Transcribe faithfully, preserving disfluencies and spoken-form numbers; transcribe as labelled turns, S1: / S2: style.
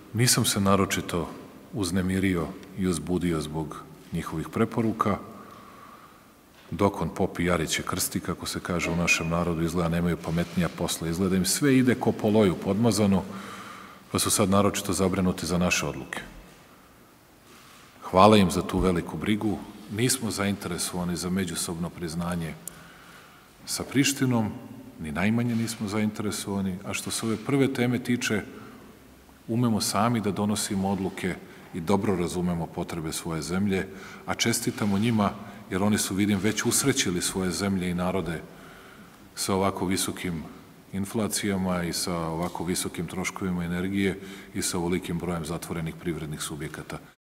S1: Nisam se naročito uznemirio i uzbudio zbog njihovih preporuka. Dokon popi Jarić je krsti, kako se kaže u našem narodu, izgleda nemaju pametnija posla, izgleda im sve ide ko po loju podmazano, pa su sad naročito zabrinuti za naše odluke. Hvala im za tu veliku brigu. Nismo zainteresovani za međusobno priznanje sa Prištinom, ni najmanje nismo zainteresovani, a što se ove prve teme tiče, umemo sami da donosimo odluke i dobro razumemo potrebe svoje zemlje, a čestitamo njima, jer oni su, vidim, već usrećili svoje zemlje i narode sa ovako visokim inflacijama i sa ovako visokim troškovima energije i sa ovolikim brojem zatvorenih privrednih subjekata.